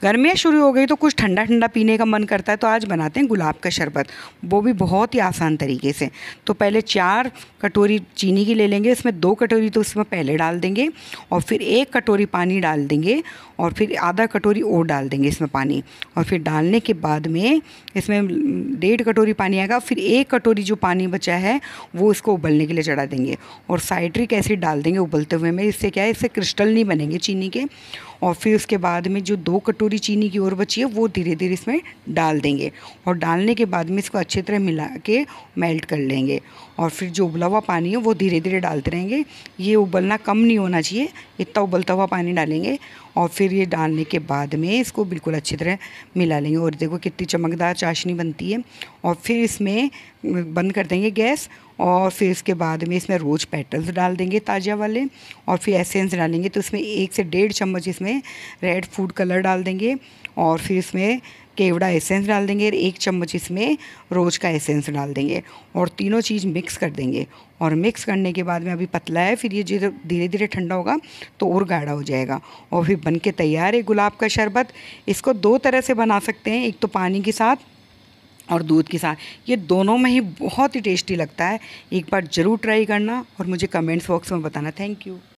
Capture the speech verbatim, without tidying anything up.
गर्मियाँ शुरू हो गई तो कुछ ठंडा ठंडा पीने का मन करता है, तो आज बनाते हैं गुलाब का शरबत, वो भी बहुत ही आसान तरीके से। तो पहले चार कटोरी चीनी की ले लेंगे, इसमें दो कटोरी तो इसमें पहले डाल देंगे और फिर एक कटोरी पानी डाल देंगे और फिर आधा कटोरी और डाल देंगे इसमें पानी। और फिर डालने के बाद में इसमें डेढ़ कटोरी पानी आएगा, फिर एक कटोरी जो पानी बचा है वो इसको उबलने के लिए चढ़ा देंगे और साइट्रिक एसिड डाल देंगे उबलते हुए में। इससे क्या है, इससे क्रिस्टल नहीं बनेंगे चीनी के। और फिर उसके बाद में जो दो कटोरी चीनी की और बची है वो धीरे धीरे इसमें डाल देंगे और डालने के बाद में इसको अच्छी तरह मिला के मेल्ट कर लेंगे। और फिर जो उबला हुआ पानी है वो धीरे धीरे डालते रहेंगे, ये उबलना कम नहीं होना चाहिए, इतना उबलता हुआ पानी डालेंगे। और फिर ये डालने के बाद में इसको बिल्कुल अच्छी तरह मिला लेंगे और देखो कितनी चमकदार चाशनी बनती है। और फिर इसमें बंद कर देंगे गैस और फिर इसके बाद में इसमें रोज़ पेटल्स डाल देंगे ताज़ा वाले और फिर एसेंस डालेंगे। तो इसमें एक से डेढ़ चम्मच इसमें रेड फूड कलर डाल देंगे और फिर इसमें केवड़ा एसेंस डाल देंगे, एक चम्मच इसमें रोज़ का एसेंस डाल देंगे और तीनों चीज़ मिक्स कर देंगे। और मिक्स करने के बाद में अभी पतला है, फिर ये जो धीरे धीरे ठंडा होगा तो और गाढ़ा हो जाएगा और फिर बन के तैयार है गुलाब का शरबत। इसको दो तरह से बना सकते हैं, एक तो पानी के साथ और दूध के साथ, ये दोनों में ही बहुत ही टेस्टी लगता है। एक बार ज़रूर ट्राई करना और मुझे कमेंट्स बॉक्स में बताना। Thank you.